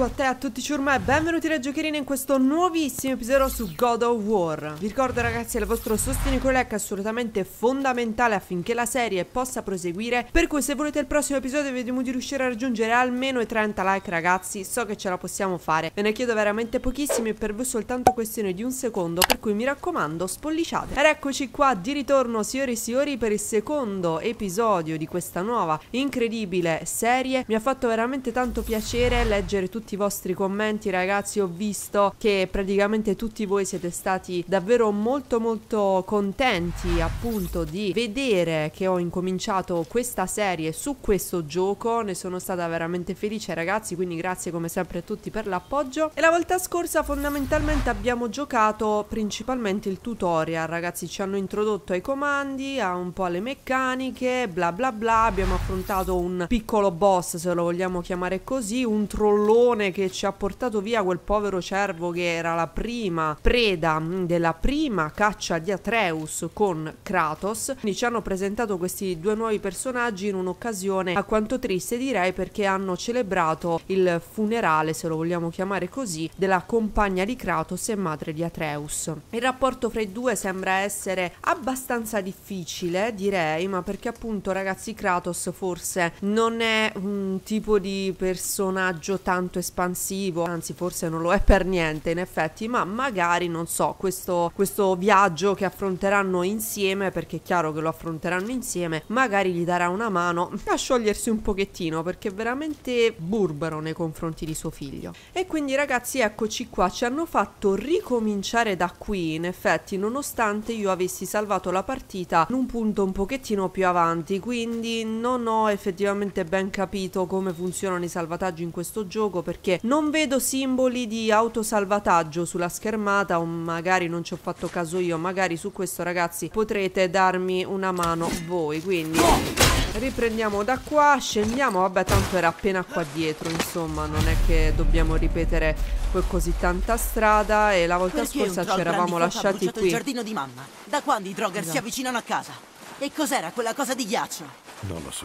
a te a tutti ciurma e benvenuti da Giocherina in questo nuovissimo episodio su God of War. Vi ricordo ragazzi, il vostro sostegno è assolutamente fondamentale affinché la serie possa proseguire, per cui se volete il prossimo episodio vediamo di riuscire a raggiungere almeno i 30 like ragazzi, so che ce la possiamo fare, ve ne chiedo veramente pochissimi e per voi soltanto questione di un secondo, per cui mi raccomando spolliciate. Ed eccoci qua di ritorno signori per il secondo episodio di questa nuova incredibile serie. Mi ha fatto veramente tanto piacere leggere tutti i vostri commenti ragazzi, ho visto che praticamente tutti voi siete stati davvero molto contenti appunto di vedere che ho incominciato questa serie su questo gioco, ne sono stata veramente felice ragazzi, quindi grazie come sempre a tutti per l'appoggio. E la volta scorsa fondamentalmente abbiamo giocato principalmente il tutorial ragazzi, ci hanno introdotto ai comandi, a un po' alle meccaniche, bla bla bla, abbiamo affrontato un piccolo boss se lo vogliamo chiamare così, un trollone che ci ha portato via quel povero cervo che era la prima preda della prima caccia di Atreus con Kratos. Quindi ci hanno presentato questi due nuovi personaggi in un'occasione a quanto triste direi, perché hanno celebrato il funerale, se lo vogliamo chiamare così, della compagna di Kratos e madre di Atreus. Il rapporto fra i due sembra essere abbastanza difficile direi, ma perché appunto ragazzi Kratos forse non è un tipo di personaggio tanto espansivo, anzi forse non lo è per niente in effetti, ma magari non so, questo viaggio che affronteranno insieme, perché è chiaro che lo affronteranno insieme, magari gli darà una mano a sciogliersi un pochettino, perché è veramente burbero nei confronti di suo figlio. E quindi ragazzi eccoci qua, ci hanno fatto ricominciare da qui in effetti, nonostante io avessi salvato la partita in un punto un pochettino più avanti, quindi non ho effettivamente ben capito come funzionano i salvataggi in questo gioco, perché non vedo simboli di autosalvataggio sulla schermata, o magari non ci ho fatto caso io, magari su questo ragazzi potrete darmi una mano voi. Quindi riprendiamo da qua, scendiamo, vabbè tanto era appena qua dietro, insomma non è che dobbiamo ripetere poi così tanta strada. E la volta scorsa ci eravamo lasciati qui. Il giardino di mamma. Da quando i Draugr si avvicinano a casa? E cos'era quella cosa di ghiaccio? Non lo so.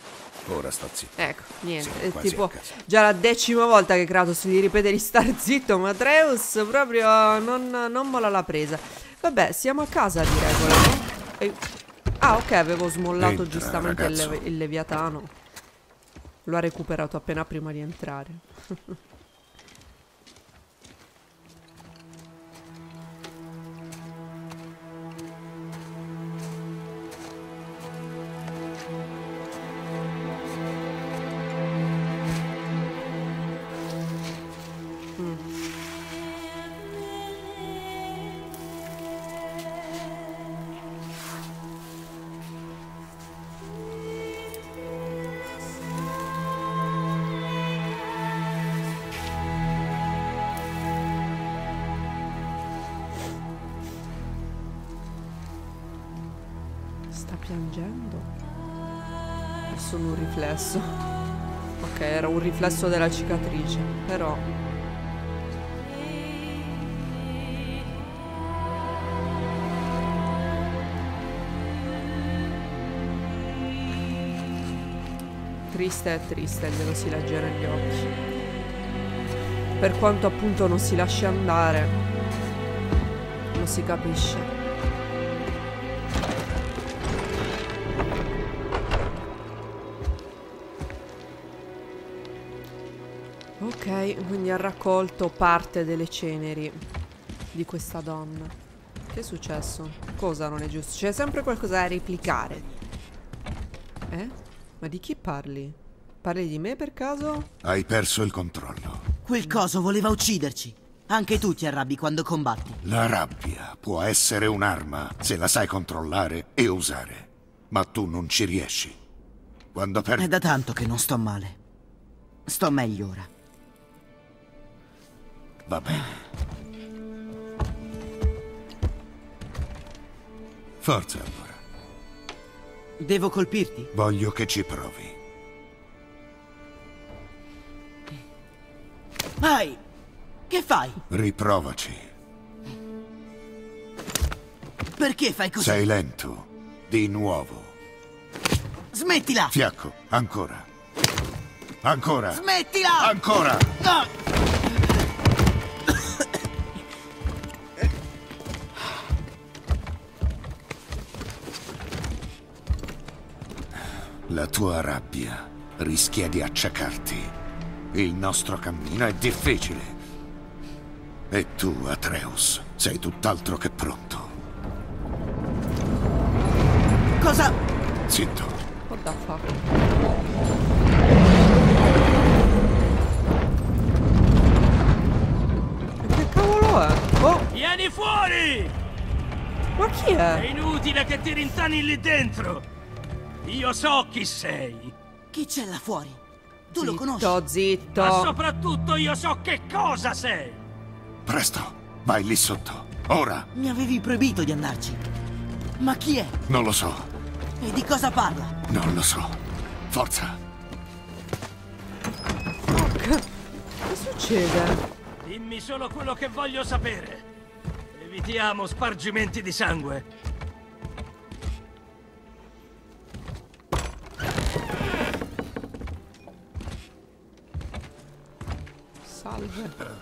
Ora sta zitto. Ecco, niente, è tipo già la 10ª volta che Kratos gli ripete di star zitto, ma Atreus proprio non molla la presa. Vabbè, siamo a casa di regola, no? Ah, ok, avevo smollato giustamente il Leviatano. Lo ha recuperato appena prima di entrare. Sta piangendo? È solo un riflesso. Ok, era un riflesso della cicatrice, però triste è triste, glielo si legge negli occhi. Per quanto appunto non si lasci andare, lo si capisce. Ok, quindi ha raccolto parte delle ceneri di questa donna. Che è successo? Cosa non è giusto? C'è sempre qualcosa da replicare. Ma di chi parli? Parli di me per caso? Hai perso il controllo. Quel coso voleva ucciderci. Anche tu ti arrabbi quando combatti. La rabbia può essere un'arma se la sai controllare e usare. Ma tu non ci riesci. Quando perdi... È da tanto che non sto male. Sto meglio ora. Va bene. Forza allora. Devo colpirti? Voglio che ci provi. Vai! Che fai? Riprovaci. Perché fai così? Sei lento. Di nuovo. Smettila! Fiacco. Ancora. Ancora. Smettila! Ancora. No! La tua rabbia rischia di acciaccarti. Il nostro cammino è difficile. E tu, Atreus, sei tutt'altro che pronto. Cosa? Zitto. What the fuck? E che cavolo è? Oh, Vieni fuori! ma chi È è? inutile che ti rintani lì dentro! Io so chi sei! Chi c'è là fuori? Tu lo conosci? Zitto, Ma zitto. soprattutto io so che cosa sei! Presto, vai lì sotto. Ora. Mi avevi proibito di andarci. Ma chi è? Non lo so. E di cosa parla? Non lo so. Forza. Che succede? Dimmi solo quello che voglio sapere! Evitiamo spargimenti di sangue! Salve.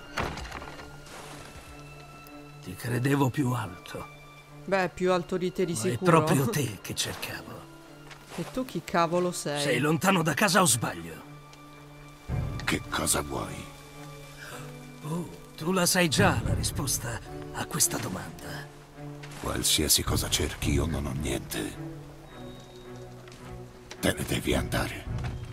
Ti credevo più alto, Beh, più alto di te di ma è sicuro. proprio te che cercavo. E tu chi cavolo sei? Sei lontano da casa o sbaglio? Che cosa vuoi? Oh, tu la sai già la risposta a questa domanda. Qualsiasi cosa cerchi, io non ho niente. Te ne devi andare.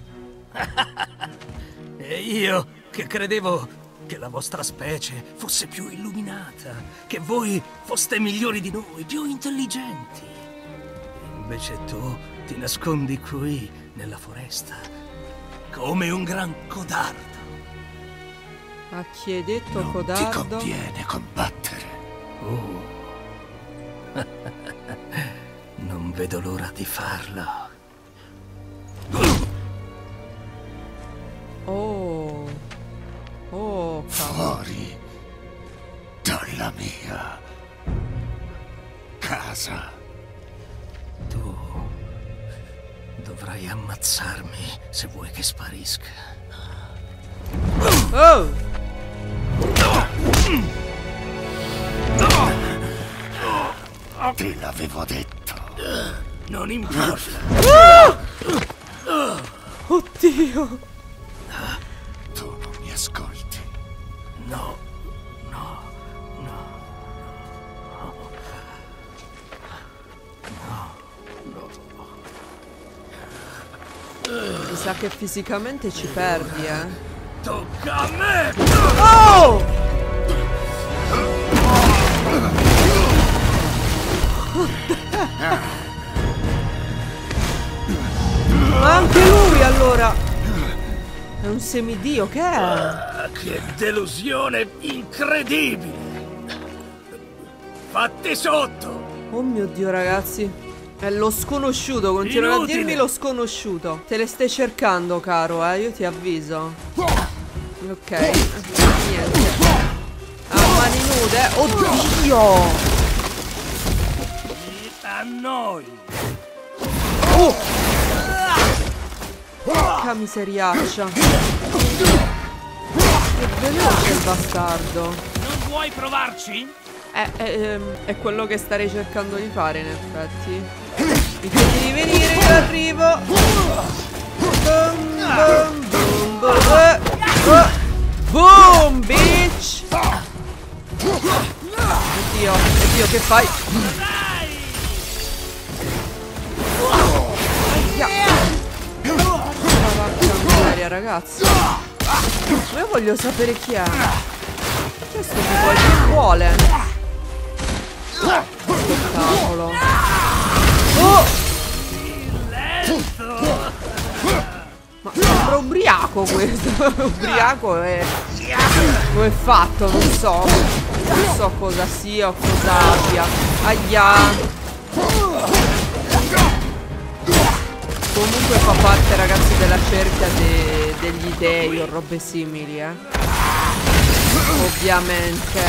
E io che credevo che la vostra specie fosse più illuminata, che voi foste migliori di noi, più intelligenti. Invece tu ti nascondi qui, nella foresta, come un gran codardo. A chi hai detto Non ti codardo? conviene combattere. Oh. Non vedo l'ora di farlo. Oh. Oh, cavolo. Fuori dalla mia casa. Tu dovrai ammazzarmi se vuoi che sparisca. Oh! Te l'avevo detto. Non importa. Oddio! Tu non mi ascolti. No, no, no. Mi sa che fisicamente ci perdi, eh? Tocca a me! Oh! Ma anche lui allora! È un semidio, che è? Ah, che delusione incredibile! Fatti sotto! Oh mio Dio, ragazzi. È lo sconosciuto, continuano a Inutile. dirmi lo sconosciuto. Te le stai cercando, caro, io ti avviso. Ok, niente. A mani nude. Oddio! A noi! Oh! Porca miseriaccia. Che veloce il bastardo. Non vuoi provarci? È quello che starei cercando di fare, in effetti. Mi chiedi di venire, io arrivo. Boom, boom, boom, boom. Boom, bitch. Oddio, oddio, che fai? Porca miseria, ragazzi. Ma io voglio sapere chi è. Questo tipo che vuole. Cavolo. Oh! Ma sembra ubriaco questo. Ubriaco è. Come è fatto? Non so. Non so cosa sia o cosa abbia. Aia. Comunque fa parte, ragazzi, della cerchia degli dei o robe simili, ovviamente.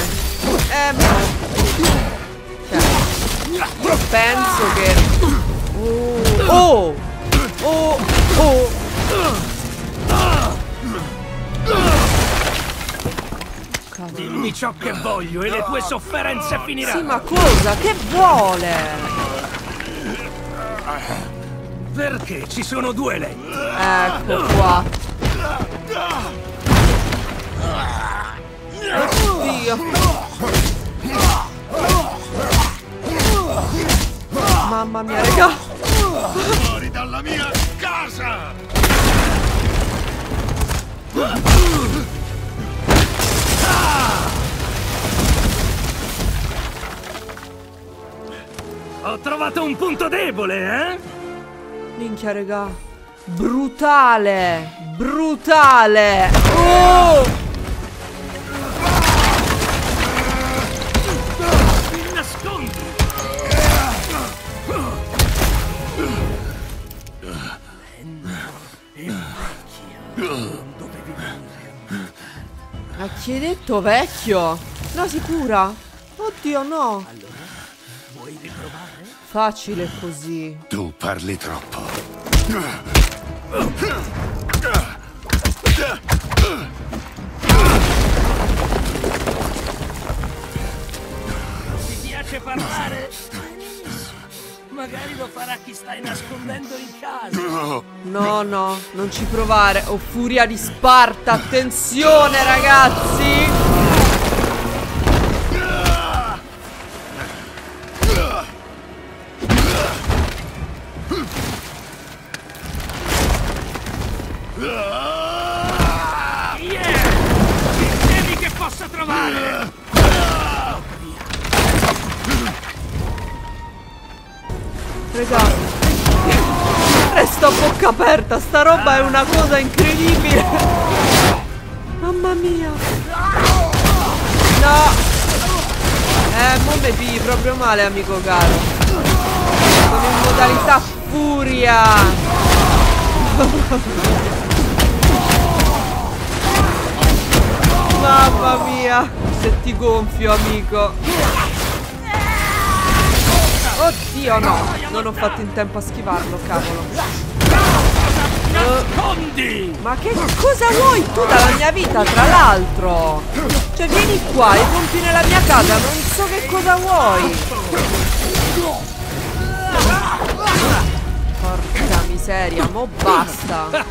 Cioè, io penso che... Oh! Oh! Oh! Cavolo. Dimmi ciò che voglio e le tue sofferenze finiranno. Sì, ma cosa? Che vuole? Perché ci sono due letti? Ecco qua. Oddio. Mamma mia, raga. Fuori dalla mia casa! Ho trovato un punto debole, eh? Minchia, raga. Brutale. Brutale. Oh! Ti nascondi! Ma chi hai detto, vecchio? No, sicura? Oddio, no. Allora, vuoi riprovare? Facile così. Tu parli troppo. Ti piace parlare? Magari lo farà chi stai nascondendo in casa. No, no, non ci provare. Ho furia di Sparta. Attenzione, ragazzi. Temi che possa trovare! Raga, resta a bocca aperta. Sta roba è una cosa incredibile. Mamma mia. No. Mo me pigli proprio male, amico caro. Sono in modalità furia. Mamma mia. Se ti gonfio, amico. Oddio, no. Non ho fatto in tempo a schivarlo, cavolo. Nascondi! Ma che cosa vuoi tu dalla mia vita, tra l'altro? Cioè, vieni qua e rompi nella mia casa. Non so che cosa vuoi. Porca miseria, mo basta.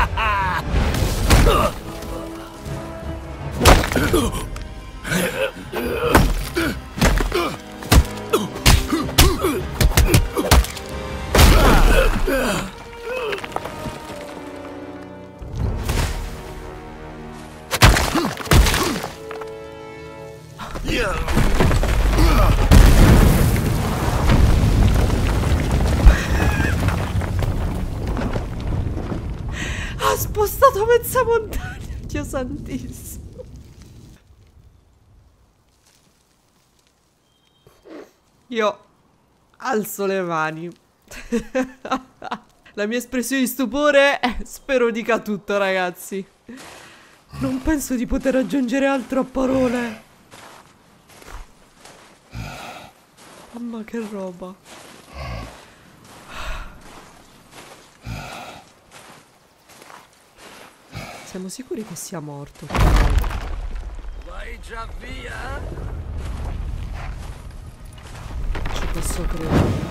Ha spostato mezza montagna, Dio santissimo. Io alzo le mani. La mia espressione di stupore spero dica tutto, ragazzi. Non penso di poter aggiungere altro a parole. Mamma, che roba. Siamo sicuri che sia morto? Vai già via? Ci posso credere.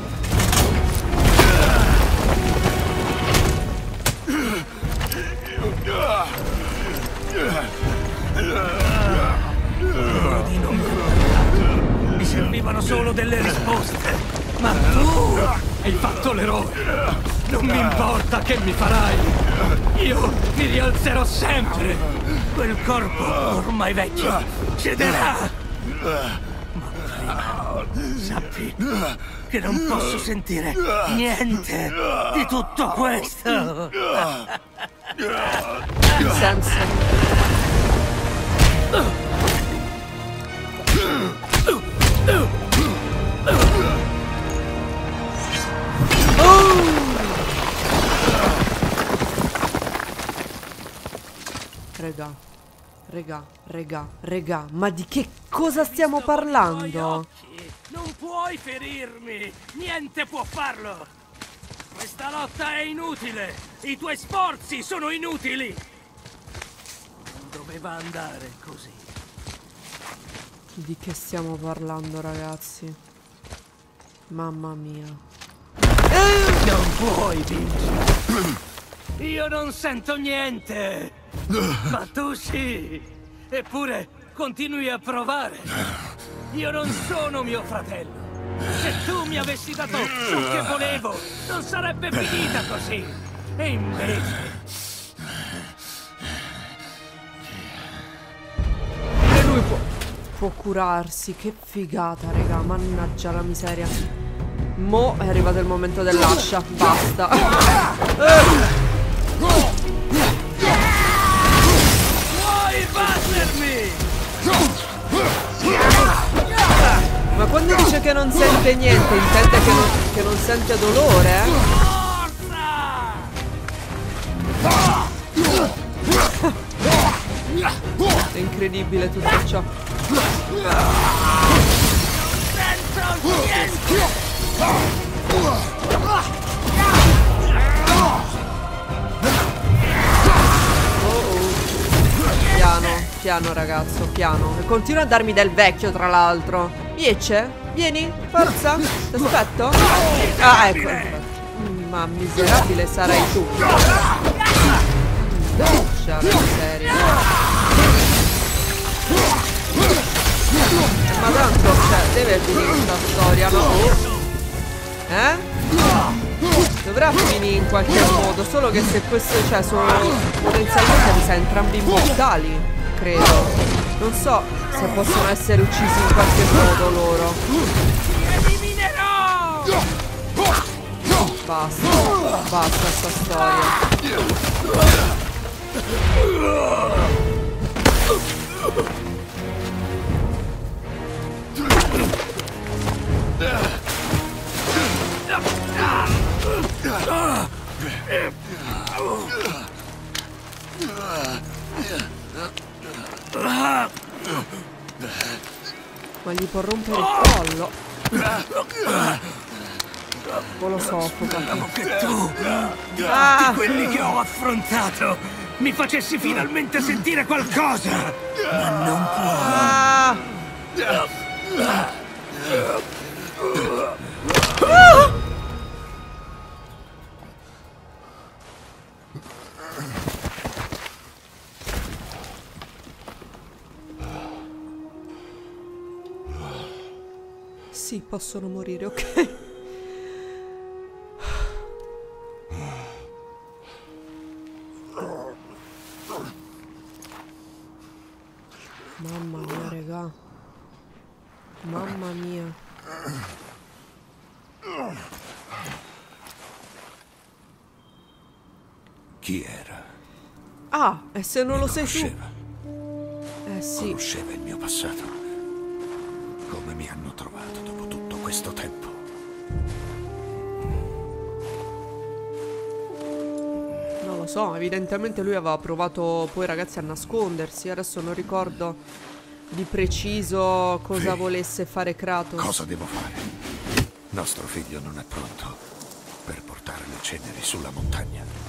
Mi servivano solo delle risposte. Ma tu hai fatto l'eroe. Non mi importa che mi farai. Io mi rialzerò sempre. Quel corpo ormai vecchio cederà. Ma prima sappi che non posso sentire niente di tutto questo. In senso. Regà, ma di che cosa stiamo parlando? Non puoi ferirmi, niente può farlo. Questa lotta è inutile, i tuoi sforzi sono inutili. Non doveva andare così. Di che stiamo parlando, ragazzi? Mamma mia. Non puoi vincere. Io non sento niente. Ma tu sì. Eppure continui a provare. Io non sono mio fratello. Se tu mi avessi dato ciò che volevo, non sarebbe finita così. E invece... E lui può curarsi. Che figata, raga. Mannaggia la miseria. Mo' è arrivato il momento dell'ascia. Basta. Vuoi battermi? Ma quando dice che non sente niente, intende che non sente dolore, È incredibile tutto ciò. Piano, piano ragazzo, piano. E continua a darmi del vecchio, tra l'altro. Miece, vieni, forza. Ti aspetto. Ah, ecco. Ma miserabile sarai tu. Lascia la miseria. Ma tanto, cioè, deve finire questa storia, no? Dovrà finire in qualche modo. Solo che se questo, cioè, sono potenzialmente mi sa entrambi immortali, credo. Non so se possono essere uccisi in qualche modo loro. Basta, basta sta storia. Ma gli può rompere il collo. O lo soffoca. Che tu, di quelli che ho affrontato, mi facessi finalmente sentire qualcosa. Ma non puoi. Sì, possono morire, ok. Mamma mia, raga. Mamma mia. Chi era? Ah, e se non lo sei tu? Conosceva. Sì. Conosceva il mio passato. Come mi hanno trovato dopo tutto questo tempo? Non lo so, evidentemente lui aveva provato poi, ragazzi, a nascondersi. Adesso non ricordo di preciso cosa volesse fare Kratos. Cosa devo fare? Nostro figlio non è pronto per portare le ceneri sulla montagna.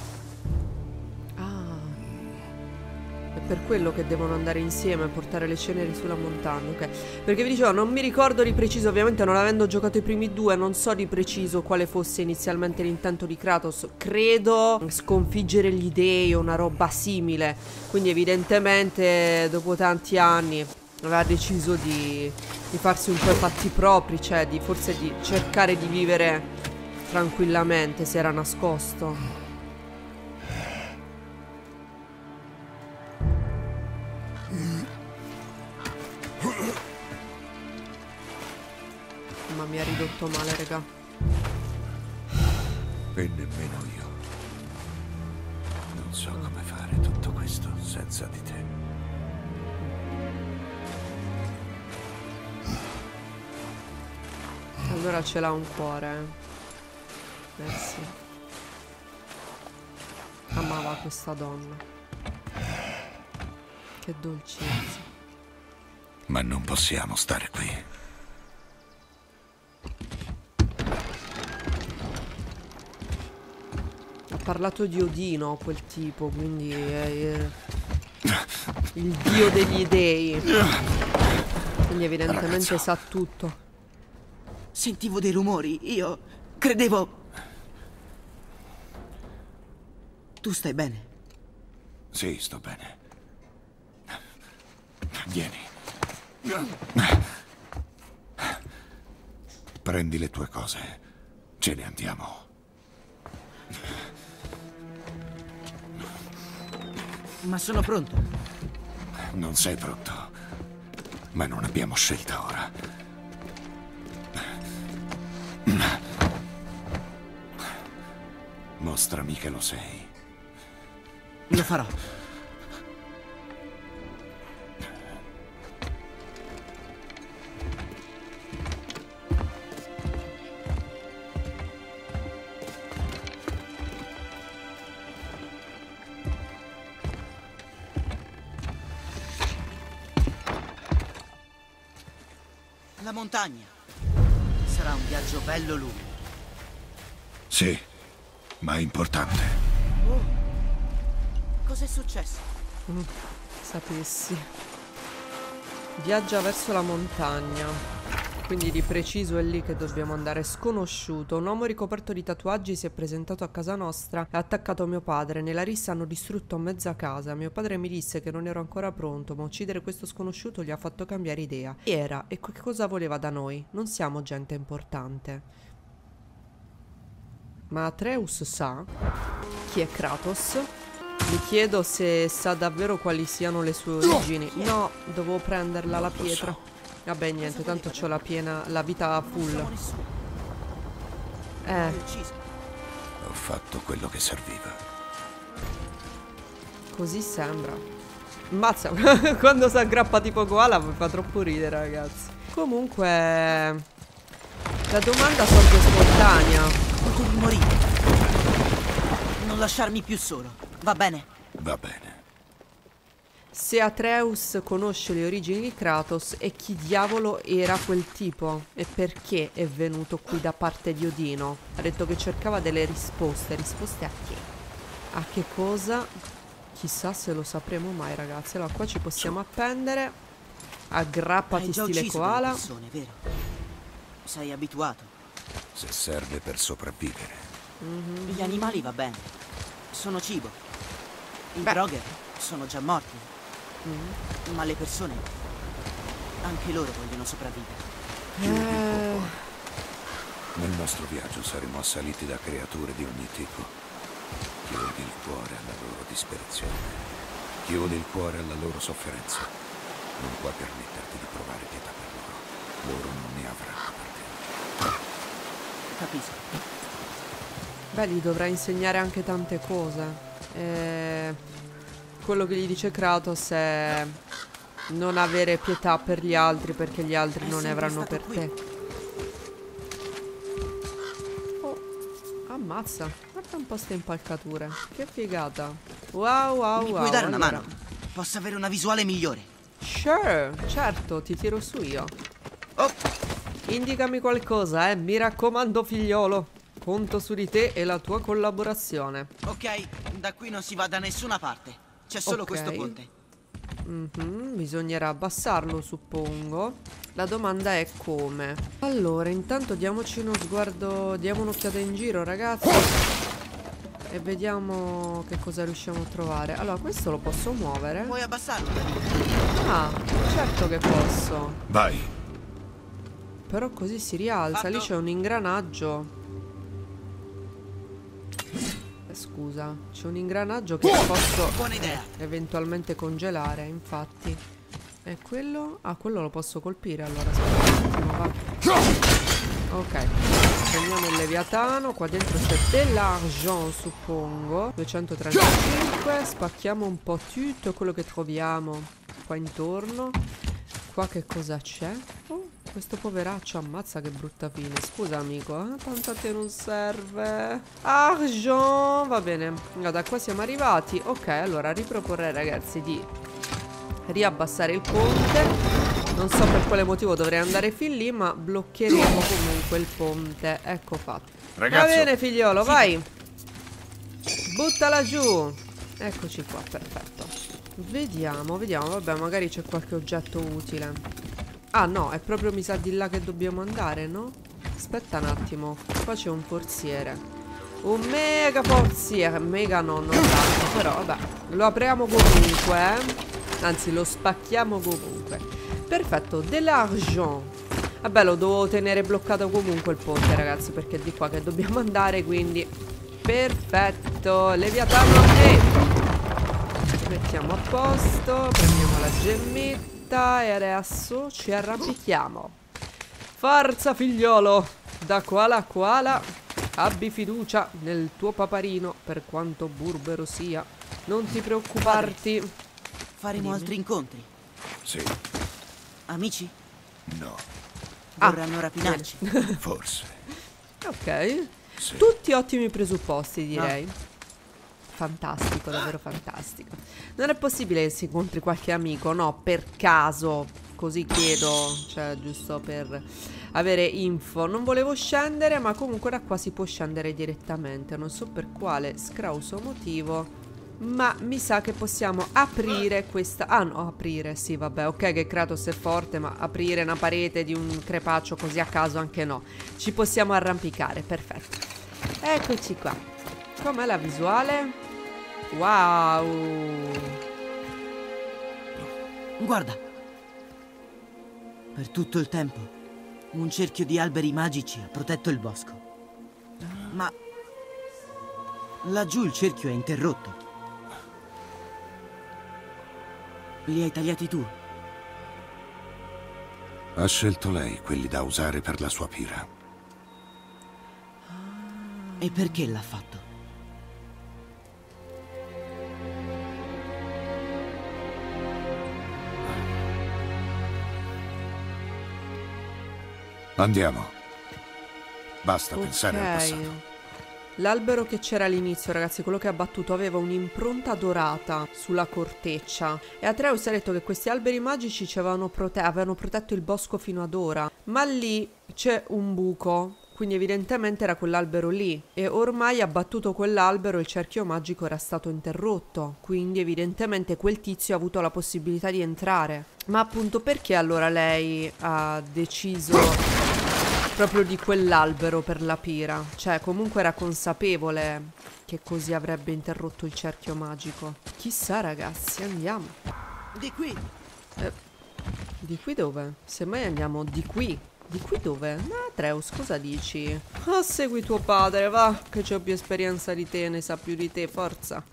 È per quello che devono andare insieme a portare le ceneri sulla montagna, ok? Perché vi dicevo, non mi ricordo di preciso, ovviamente non avendo giocato i primi due, non so di preciso quale fosse inizialmente l'intento di Kratos. Credo sconfiggere gli dei o una roba simile. Quindi evidentemente dopo tanti anni aveva deciso di farsi un po' i fatti propri, cioè forse di cercare di vivere tranquillamente, si era nascosto. Ma mi ha ridotto male, raga. E nemmeno io. Non so come fare tutto questo senza di te. Allora ce l'ha un cuore. Sì. Amava questa donna. Che dolcezza. Ma non possiamo stare qui. Ha parlato di Odino, quel tipo, quindi è il dio degli dei. Quindi evidentemente Ragazzo, sa tutto. Sentivo dei rumori, io credevo... Tu stai bene? Sì, sto bene. Vieni. Prendi le tue cose. Ce ne andiamo. Ma sono pronto. Non sei pronto. Ma non abbiamo scelta ora. Mostrami che lo sei. Lo farò. La montagna. Sarà un viaggio bello lungo. Sì, ma importante. Oh. Cos'è successo? Sapessi. Viaggia verso la montagna. Quindi di preciso è lì che dobbiamo andare. Sconosciuto. Un uomo ricoperto di tatuaggi si è presentato a casa nostra e ha attaccato mio padre. Nella rissa hanno distrutto mezza casa. Mio padre mi disse che non ero ancora pronto, ma uccidere questo sconosciuto gli ha fatto cambiare idea. Chi era e che cosa voleva da noi? Non siamo gente importante. Ma Atreus sa chi è Kratos? Mi chiedo se sa davvero quali siano le sue origini. No, dovevo prenderla la pietra. Vabbè, niente, tanto c'ho la vita full. Ho fatto quello che serviva. Così sembra. Mazza, quando si aggrappa tipo koala mi fa troppo ridere, ragazzi. Comunque la domanda sorge spontanea. Potevi morire. Non lasciarmi più solo, va bene? Va bene. Se Atreus conosce le origini di Kratos e chi diavolo era quel tipo e perché è venuto qui da parte di Odino. Ha detto che cercava delle risposte. Risposte a che? A che cosa? Chissà se lo sapremo mai, ragazzi. Allora qua ci possiamo appendere. Aggrappati stile koala. Persone, vero? Sei abituato. Se serve per sopravvivere. Gli animali va bene. Sono cibo. I Draugr sono già morti. Ma le persone, anche loro vogliono sopravvivere. Nel nostro viaggio saremo assaliti da creature di ogni tipo. Chiudi il cuore alla loro disperazione. Chiudi il cuore alla loro sofferenza. Non puoi permetterti di provare pietà per loro. Loro non ne avranno per te. Capisco. Beh, gli dovrà insegnare anche tante cose. Quello che gli dice Kratos è non avere pietà per gli altri perché gli altri non ne avranno per te. Oh, ammazza, guarda un po' ste impalcature. Che figata. Wow, wow, Mi wow. puoi dare una mano? Posso avere una visuale migliore. Sure, certo, ti tiro su io. Oh. Indicami qualcosa, mi raccomando, figliolo. Conto su di te e la tua collaborazione. Ok, da qui non si va da nessuna parte. C'è solo questo ponte. Bisognerà abbassarlo, suppongo. La domanda è come. Allora, intanto diamoci uno sguardo, diamo un'occhiata in giro, ragazzi, e vediamo che cosa riusciamo a trovare. Allora, questo lo posso muovere. Puoi abbassarlo? Ah, certo che posso. Vai. Però così si rialza. Lì c'è un ingranaggio. Scusa, c'è un ingranaggio che posso eventualmente congelare, infatti. E quello? Ah, quello lo posso colpire, allora aspetta un attimo, va. Ok, prendiamo il leviatano. Qua dentro c'è dell'argent, suppongo. 235. Spacchiamo un po' tutto quello che troviamo qua intorno. Qua che cosa c'è? Oh, questo poveraccio, ammazza che brutta fine. Scusa amico, tanto a te non serve. Argent, va bene. Da qua siamo arrivati. Ok, allora riproporrei, ragazzi, di riabbassare il ponte. Non so per quale motivo dovrei andare fin lì, ma bloccheremo comunque il ponte. Ecco fatto. Ragazzo. Va bene, figliolo, vai. Buttala giù. Eccoci qua, perfetto. Vediamo, vediamo, vabbè, magari c'è qualche oggetto utile. Ah no, è proprio mi sa di là che dobbiamo andare, no? Aspetta un attimo, qua c'è un forziere. Un mega sì, mega no, non tanto, però vabbè, lo apriamo comunque, anzi lo spacchiamo comunque. Perfetto, dell'argent. Vabbè, lo devo tenere bloccato comunque il ponte, ragazzi, perché è di qua che dobbiamo andare, quindi perfetto. Leviatano e mettiamo a posto, prendiamo la gemmetta e adesso ci arrampichiamo. Forza figliolo, da quala. Abbi fiducia nel tuo paparino, per quanto burbero sia. Non ti preoccuparti. Faremo altri incontri. Sì. Amici? No. Vorranno rapinarci. Forse. Ok. Sì. Tutti ottimi presupposti, direi. Fantastico, davvero fantastico. Non è possibile che si incontri qualche amico, no? Per caso. Così chiedo, cioè giusto per avere info. Non volevo scendere, ma comunque da qua si può scendere direttamente. Non so per quale scrauso motivo, ma mi sa che possiamo aprire questa... Ah no, aprire, sì vabbè, ok che Kratos è forte, ma aprire una parete di un crepaccio così a caso anche no. Ci possiamo arrampicare, perfetto. Eccoci qua. Com'è la visuale? Wow. Guarda. Per tutto il tempo, un cerchio di alberi magici ha protetto il bosco. Ma laggiù il cerchio è interrotto. Li hai tagliati tu? Ha scelto lei quelli da usare per la sua pira. E perché l'ha fatto? Andiamo. Basta pensare al passato. L'albero che c'era all'inizio, ragazzi, quello che ha battuto, aveva un'impronta dorata sulla corteccia. E Atreus ha detto che questi alberi magici ci avevano protetto il bosco fino ad ora. Ma lì c'è un buco, quindi evidentemente era quell'albero lì. E ormai ha battuto quell'albero e il cerchio magico era stato interrotto. Quindi evidentemente quel tizio ha avuto la possibilità di entrare. Ma appunto perché allora lei ha deciso proprio di quell'albero per la pira? Cioè comunque era consapevole che così avrebbe interrotto il cerchio magico. Chissà ragazzi, andiamo. Di qui! Di qui dove? Semmai andiamo di qui. Di qui dove? No, Atreus, cosa dici? Oh, segui tuo padre, va, che c'ho più esperienza di te, ne sa più di te, forza.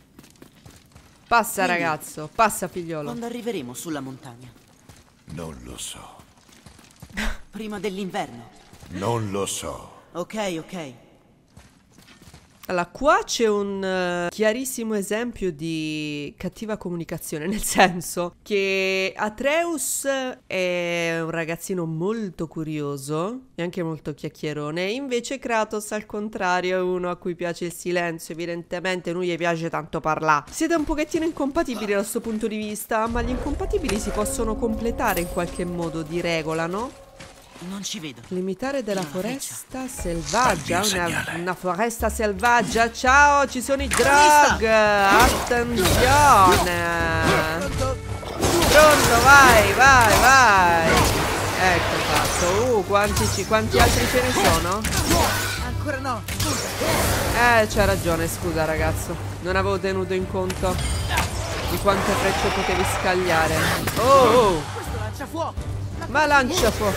Passa Quindi, ragazzo, passa figliolo. Quando arriveremo sulla montagna? Non lo so. Prima dell'inverno? Non lo so. Ok. Allora, qua c'è un chiarissimo esempio di cattiva comunicazione, nel senso che Atreus è un ragazzino molto curioso e anche molto chiacchierone, invece Kratos al contrario è uno a cui piace il silenzio, evidentemente non gli piace tanto parlare. Siete un pochettino incompatibili da questo punto di vista, ma gli incompatibili si possono completare in qualche modo di regola, no? Non ci vedo. Limitare della foresta selvaggia. Una foresta selvaggia. Ciao, ci sono i drog. Attenzione. Pronto, vai. Ecco fatto. Quanti altri ce ne sono? Ancora no. C'ha ragione, scusa ragazzo. Non avevo tenuto in conto di quante frecce potevi scagliare. Oh. Questo lancia fuoco. Ma lancia fuoco.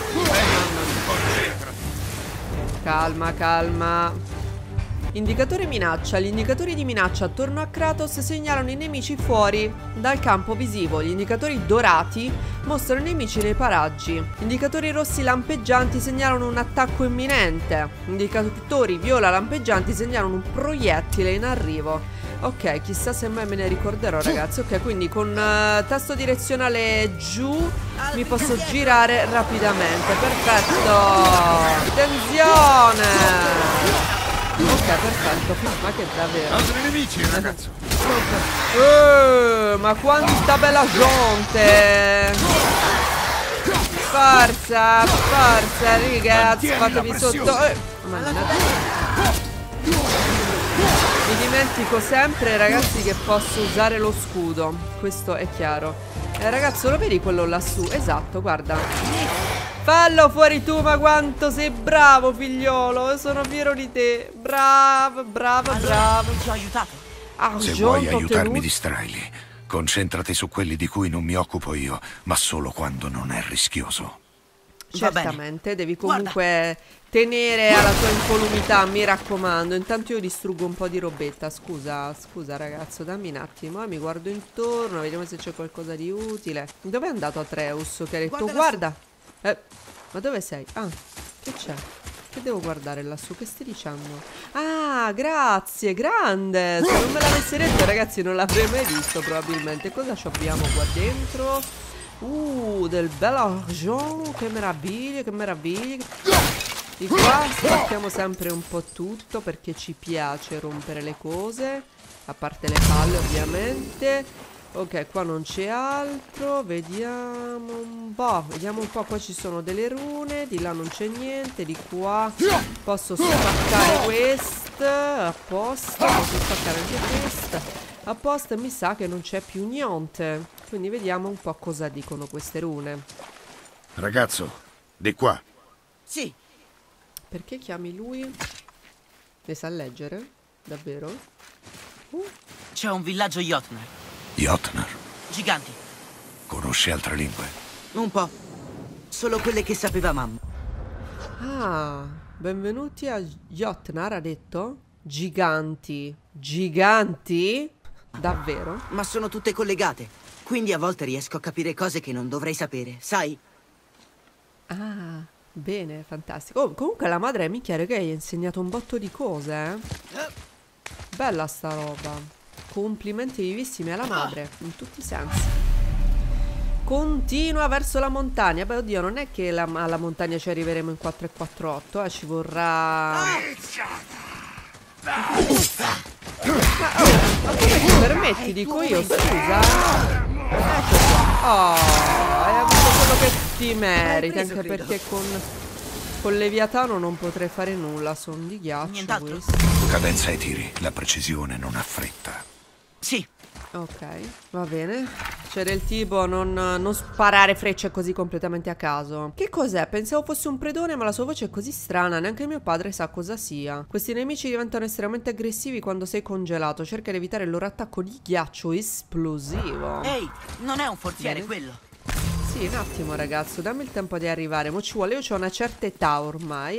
Calma. Indicatore minaccia. Gli indicatori di minaccia attorno a Kratos segnalano i nemici fuori dal campo visivo. Gli indicatori dorati mostrano i nemici nei paraggi. Indicatori rossi lampeggianti segnalano un attacco imminente. Indicatori viola lampeggianti segnalano un proiettile in arrivo. Ok, chissà se mai me ne ricorderò, ragazzi. Ok, quindi con tasto direzionale giù mi posso girare rapidamente. Perfetto. Attenzione. Ok, perfetto. Ma che davvero? Altri nemici, ragazzo. Ma quanta bella gente. Forza, ragazzi. Fatevi sotto. Mi dimentico sempre, ragazzi, che posso usare lo scudo. Questo è chiaro. Ragazzo, lo vedi quello lassù? Esatto, guarda. Fallo fuori tu, ma quanto sei bravo, figliolo. Sono fiero di te. Bravo, bravo, bravo. Ti ho aiutato. Se vuoi aiutarmi, distraili. Concentrati su quelli di cui non mi occupo io, ma solo quando non è rischioso. Certamente, devi comunque tenere alla tua incolumità, mi raccomando. Intanto io distruggo un po' di robetta. Scusa ragazzo, dammi un attimo. Mi guardo intorno, vediamo se c'è qualcosa di utile. Dov'è andato Atreus che ha detto guarda? Ma dove sei? Ah, che c'è? Che devo guardare lassù? Che stai dicendo? Ah, grazie, grande. Se non me l'avessi detto, ragazzi, non l'avrei mai visto probabilmente. Cosa ci abbiamo qua dentro? Del bel argent. Che meraviglia, che meraviglia. Di qua spacchiamo sempre un po' tutto perché ci piace rompere le cose. A parte le palle, ovviamente. Ok, qua non c'è altro. Vediamo un po'. Vediamo un po'. Qua ci sono delle rune. Di là non c'è niente. Di qua posso spaccare questa. Apposta. Posso spaccare anche questa. Apposta. Mi sa che non c'è più niente. Quindi vediamo un po' cosa dicono queste rune. Ragazzo, di qua. Sì. Perché chiami lui? Ne sa leggere? Davvero? C'è un villaggio Jotnar. Jotnar. Giganti. Conosci altre lingue? Un po'. Solo quelle che sapeva mamma. Ah, benvenuti a Jotnar, ha detto? Giganti. Giganti? Davvero? Ma sono tutte collegate. Quindi a volte riesco a capire cose che non dovrei sapere, sai? Ah, bene, fantastico. Oh, comunque la madre mi chiede che hai insegnato un botto di cose, eh? Bella sta roba. Complimenti vivissimi alla madre, in tutti i sensi. Continua verso la montagna. Beh, oddio, non è che alla montagna ci arriveremo in 448, ci vorrà... Ma come ti permetti, dico io, scusa? Ecco qua. Oh, hai avuto quello che ti meriti, anche perché con Leviatano non potrei fare nulla, sono di ghiaccio questo. Cadenza ai tiri, la precisione non ha fretta. Sì. Ok, va bene. C'era il tipo non sparare frecce così completamente a caso. Che cos'è? Pensavo fosse un predone, ma la sua voce è così strana, neanche mio padre sa cosa sia. Questi nemici diventano estremamente aggressivi quando sei congelato. Cerca di evitare il loro attacco di ghiaccio esplosivo. Ehi, non è un forziere Bene. quello. Sì, un attimo ragazzo, dammi il tempo di arrivare. Mo ci vuole, io ho una certa età ormai,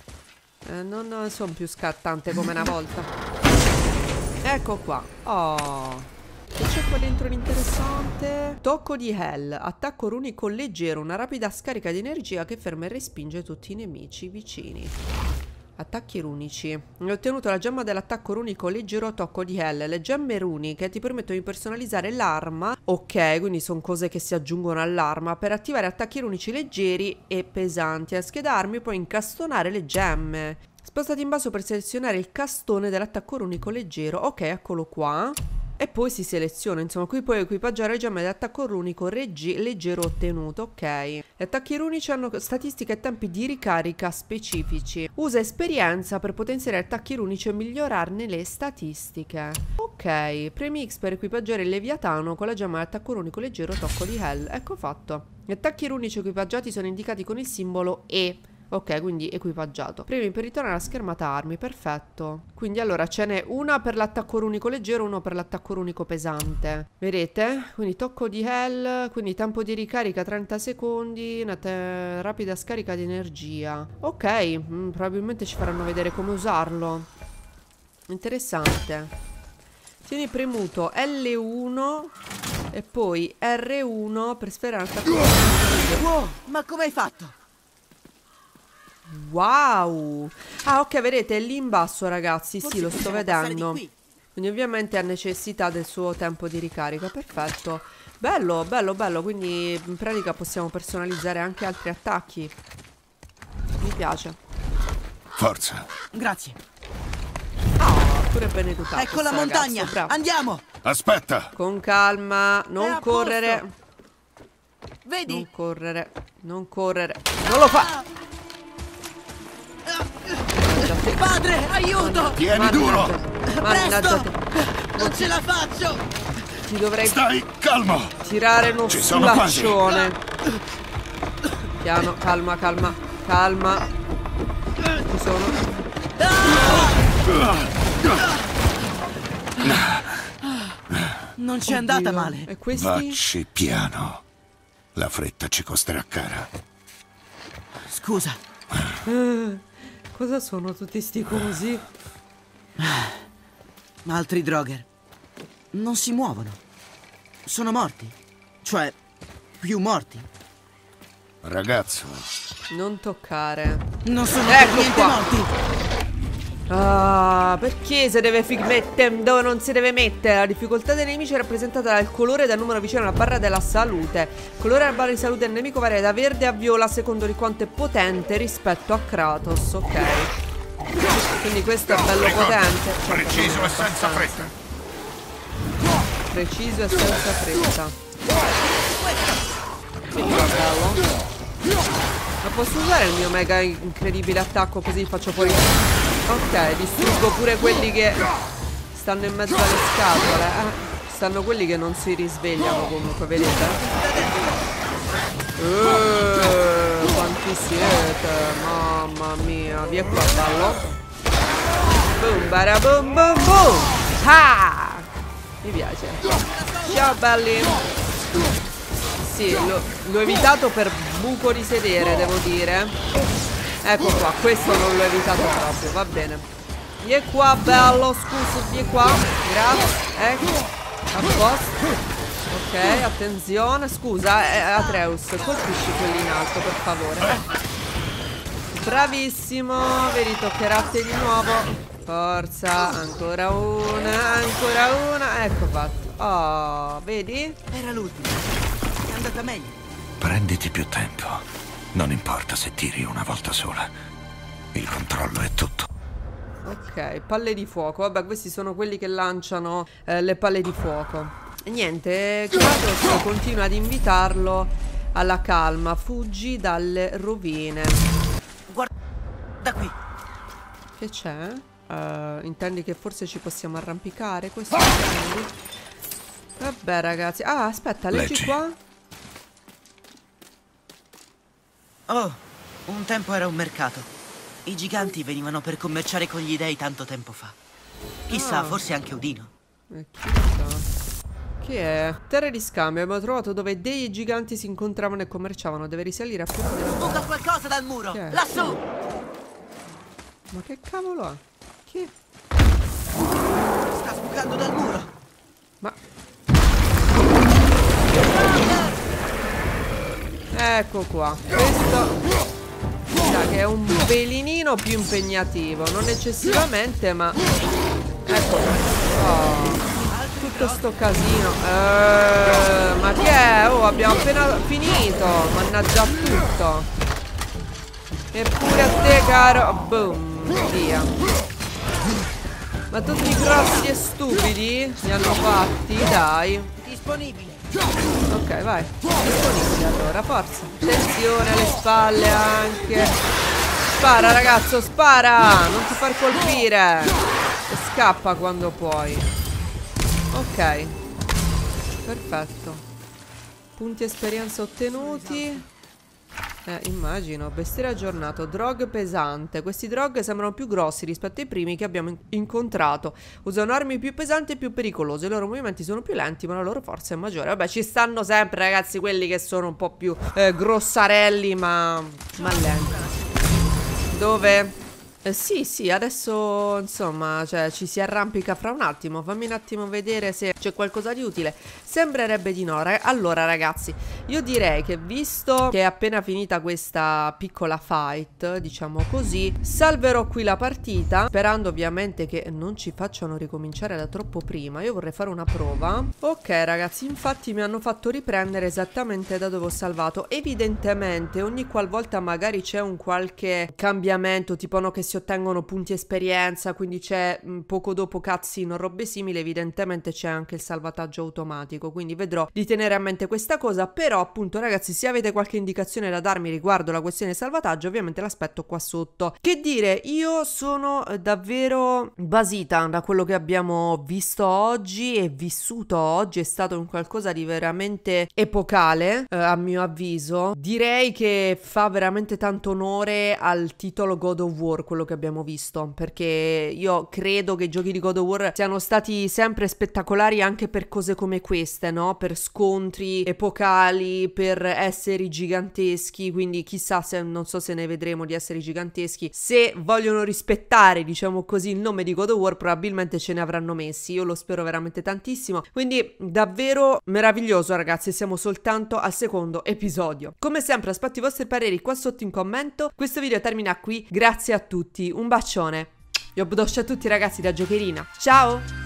non sono più scattante come una volta. Ecco qua. Oh, che c'è qua dentro di interessante? Tocco di Hell. Attacco runico leggero. Una rapida scarica di energia che ferma e respinge tutti i nemici vicini. Attacchi runici. Ho ottenuto la gemma dell'attacco runico leggero tocco di Hell. Le gemme runiche ti permettono di personalizzare l'arma. Ok, quindi sono cose che si aggiungono all'arma. Per attivare attacchi runici leggeri e pesanti. A scheda armi puoi incastonare le gemme. Spostati in basso per selezionare il castone dell'attacco runico leggero. Ok, eccolo qua. E poi si seleziona, insomma, qui puoi equipaggiare le gemme dell'attacco runico leggero ottenuto. Ok. Gli attacchi runici hanno statistiche e tempi di ricarica specifici. Usa esperienza per potenziare attacchi runici e migliorarne le statistiche. Ok, premi X per equipaggiare il Leviatano con la gemma dell'attacco runico leggero tocco di Hell. Ecco fatto. Gli attacchi runici equipaggiati sono indicati con il simbolo E. Ok, quindi equipaggiato. Premi per ritornare alla schermata armi, perfetto. Quindi allora ce n'è una per l'attacco runico leggero, uno per l'attacco runico pesante. Vedete? Quindi tocco di Hell, quindi tempo di ricarica 30 secondi, una rapida scarica di energia. Ok, probabilmente ci faranno vedere come usarlo. Interessante. Tieni premuto L1 e poi R1 per sferrare l'attacco runico leggero. Wow, ma come hai fatto? Wow. Ah, ok, vedete, è lì in basso, ragazzi. Sì, lo sto vedendo. Quindi ovviamente ha necessità del suo tempo di ricarica. Perfetto. Bello, bello, bello. Quindi in pratica possiamo personalizzare anche altri attacchi. Mi piace. Forza. Grazie. Ah, pure ben educato. Ecco la montagna. Bravo. Andiamo. Aspetta. Con calma, non correre. Vedi? Non correre, non correre. Non lo fa. Padre, aiuto! Tieni duro. Mannaggia te. Non ce la faccio! Ti dovrei Stai calmo. tirare uno Ci sono quasi. sculaccione. Piano, calma, calma, calma. Ci sono. Non ci è andata Oddio. male. E questi? Vacci piano. La fretta ci costerà cara. Scusa. Cosa sono tutti sti cosi? Altri Draugr. Non si muovono. Sono morti. Cioè, più morti. Ragazzo, Non toccare. Non sono Ecco per niente qua. morti. Ah, perché si deve mettere dove non si deve mettere? La difficoltà dei nemici è rappresentata dal colore e dal numero vicino alla barra della salute. Il colore della barra di salute del nemico varia da verde a viola secondo di quanto è potente rispetto a Kratos, ok. Quindi questo è bello potente. preciso e senza fretta. Preciso e senza fretta. Bello. Ma posso usare il mio mega incredibile attacco così faccio fuori. Ok, distruggo pure quelli che stanno in mezzo alle scatole. Stanno quelli che non si risvegliano comunque, vedete? Quanti siete? Mamma mia, via qua, ballo. Boom, bara boom, boom, boom. Ah! Mi piace. Ciao belli. Sì, l'ho evitato per buco di sedere, devo dire. Ecco qua, questo non l'ho evitato proprio, va bene. Vieni qua, bello, scusa, vieni qua. Grazie, ecco. A posto. Ok, attenzione, scusa, Atreus, colpisci quelli in alto, per favore. Bravissimo, vedi, toccherà a te di nuovo. Forza, ancora una, ecco fatto. Oh, vedi? Era l'ultima. È andata meglio. Prenditi più tempo. Non importa se tiri una volta sola. Il controllo è tutto. Ok, palle di fuoco. Vabbè, questi sono quelli che lanciano le palle di fuoco. E niente, Kratos continua ad invitarlo alla calma. Fuggi dalle rovine. Guarda qui. Che c'è? Intendi che forse ci possiamo arrampicare? Questo intendi? Vabbè ragazzi. Ah, aspetta, leggi qua. Oh, un tempo era un mercato. I giganti venivano per commerciare con gli dei tanto tempo fa. Chissà, forse anche Odino. Chi lo sa? Che è? Terra di scambio. Abbiamo trovato dove dei e giganti si incontravano e commerciavano. Deve risalire a più della... Sbuca qualcosa dal muro! Che è? Lassù! Ma che cavolo è? Che? Sta sbucando dal muro! Ma... Ecco qua. Questo... Sa che è un pelinino più impegnativo. Non eccessivamente, ma... Ecco. Oh, tutto sto casino. Ma che è? Oh, abbiamo appena finito. Mannaggia tutto. Eppure a te, caro. Boom. Via. Ma tutti grossi e stupidi li hanno fatti, dai. Disponibile. Ok, vai. Disponibile allora, forza. Attenzione alle spalle anche. Spara ragazzo, spara. Non ti far colpire. E scappa quando puoi. Ok. Perfetto. Punti esperienza ottenuti. Immagino. Bestiere aggiornato. Drog pesante. Questi drog sembrano più grossi rispetto ai primi che abbiamo incontrato. Usano armi più pesanti e più pericolose. I loro movimenti sono più lenti, ma la loro forza è maggiore. Vabbè, ci stanno sempre, ragazzi, quelli che sono un po' più grossarelli, ma lenti. Dove? Sì, adesso insomma, cioè, ci si arrampica fra un attimo. Fammi un attimo vedere se c'è qualcosa di utile. Sembrerebbe di no. Allora ragazzi, io direi che visto che è appena finita questa piccola fight, diciamo così, salverò qui la partita, sperando ovviamente che non ci facciano ricominciare da troppo prima. Io vorrei fare una prova. Ok ragazzi, infatti mi hanno fatto riprendere esattamente da dove ho salvato. Evidentemente ogni qualvolta magari c'è un qualche cambiamento, tipo no, che si si ottengono punti esperienza, quindi c'è poco dopo cutscene o robe simili, evidentemente c'è anche il salvataggio automatico, quindi vedrò di tenere a mente questa cosa. Però appunto ragazzi, se avete qualche indicazione da darmi riguardo la questione salvataggio, ovviamente l'aspetto qua sotto. Che dire, io sono davvero basita da quello che abbiamo visto oggi e vissuto oggi. È stato un qualcosa di veramente epocale, a mio avviso. Direi che fa veramente tanto onore al titolo God of War quello che abbiamo visto, perché io credo che i giochi di God of War siano stati sempre spettacolari anche per cose come queste, no? Per scontri epocali, per esseri giganteschi, quindi chissà, se non so se ne vedremo di esseri giganteschi. Se vogliono rispettare, diciamo così, il nome di God of War, probabilmente ce ne avranno messi. Io lo spero veramente tantissimo, quindi davvero meraviglioso ragazzi. Siamo soltanto al secondo episodio. Come sempre aspetto i vostri pareri qua sotto in commento. Questo video termina qui, grazie a tutti, un bacione. Io a tutti ragazzi da Giocherina, ciao!